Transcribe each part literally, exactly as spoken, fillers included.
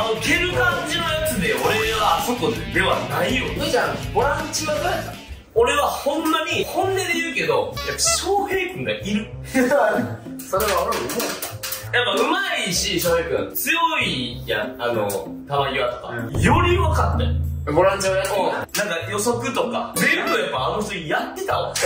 あの蹴る感じのやつで俺はあそこではないよ。 むちゃんボランチはどうやった？ 俺はほんまに本音で言うけど、やっぱ翔平君がいる。 それは俺も思った。 やっぱ上手いし、翔平君強いやん、あの球際とか、うん、より分かったよ。 ボランチをやってた。なんか予測とか全部やっぱあの人やってたわ。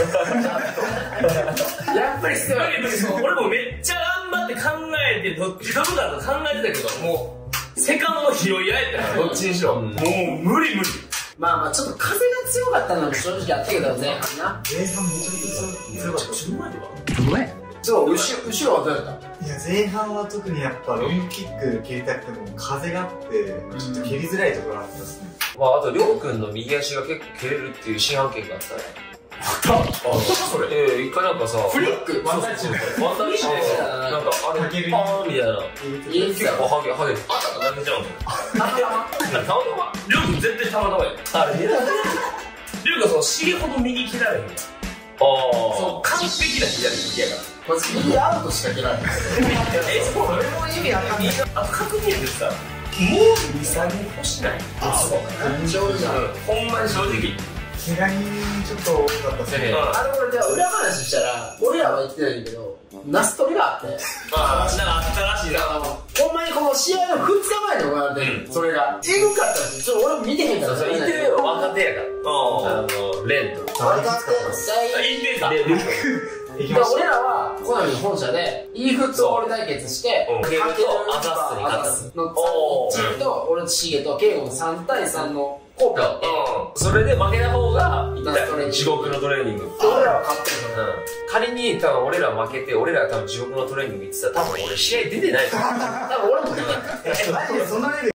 やっぱりすごい。 俺もめっちゃ頑張って考えて、どっちかとか考えてたけど、もうセカンドの拾い合えたから、どっちにしろ、うん、もう無理無理。まあまあちょっと風が強かったのも正直あったけど、前半な。前半めちゃくちゃ強かった。ちょっと前は。前。そう、後ろ、後ろはどうやった？ いや、前半は特にやっぱロングキック蹴りたくても風があって、ちょっと蹴りづらいところあったですね。 まあ、あと、りょうくんの右足が結構蹴れるっていう新発見があったね。 あった？あ、それ？ ええ、一回なんかさ、 フリックワンタッチで、ワンタッチで、なんかあれ、パーンみたいな。結構ハゲ、ハゲて。 あったかだけちゃうの？ たまたま？たまたま？ りょうくん絶対たまたまや。あれ、りょうくんその、しげほど右蹴られへん。ああ。そう、完璧な左利きやから。 こいつ右アウトしか蹴られない。 え、それも意味わかんない。あと確認でさ、もうに、さんにん欲しない。あ、そう。 正直な。 ほんまに正直。 怪我人ちょっと多かったですね。 あの、俺じゃあ裏話したら、俺らは言ってないけど、ナストリがあって。 ああ、なんかあったらしいな。 ほんまにこの試合のふつかまえに行われてる。それが。えぐかったし、ちょっと俺も見てへんから。 そう、見てる若手やから。あの、レンと。 若手、 インテーザ。 俺らはコナミの本社で e フットボール対決して、 かけるとアザスに勝つのチームと俺とシゲとケイゴのさんたいさんの効果。 それで負けた方が地獄のトレーニング。 俺らは勝ってるから。 仮に多分俺ら負けて、俺らが多分地獄のトレーニング行ってたら多分俺試合出てない。 多分俺も出てない。 そんなレベル